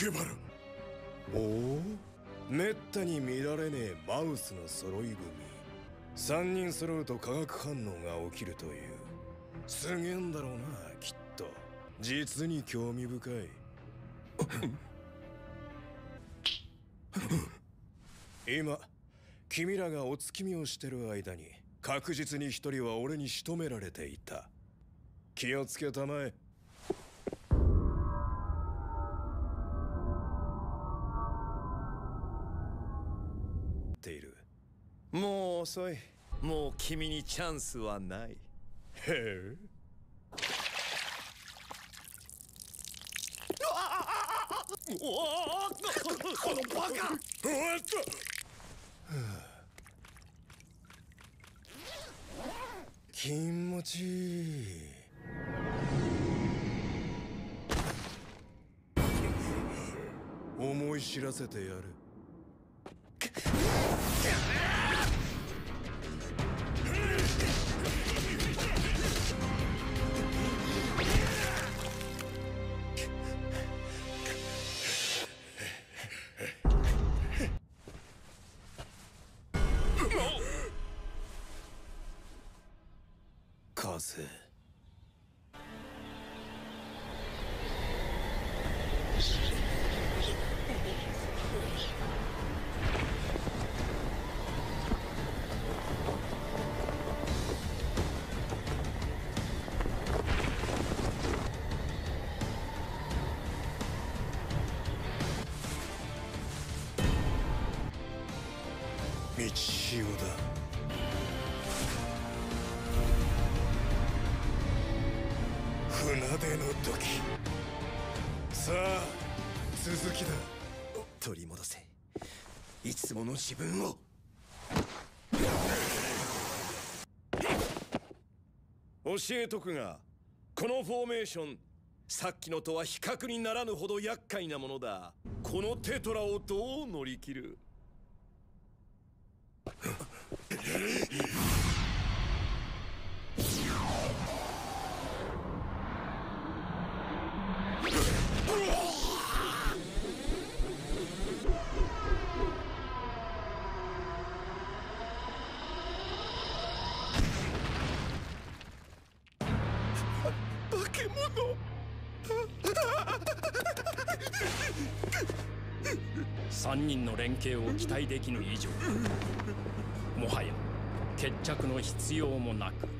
ケバラ。おお、めったに見られねえマウスの揃い踏み。3人揃うと化学反応が起きるという。すげえんだろうな、きっと。実に興味深い。今君らがお月見をしてる間に確実に一人は俺に仕留められていた。気をつけたまえ。ている。もう遅い。もう君にチャンスはない。へえ。このバカ！気持ちいい。思い知らせてやる。風。道潮だ。船出の時。さあ続きだ。取り戻せ、いつもの自分を。教えとくが、このフォーメーション、さっきのとは比較にならぬほど厄介なものだ。このテトラをどう乗り切る？化け物。 3人の連携を期待できぬ以上、もはや決着の必要もなく。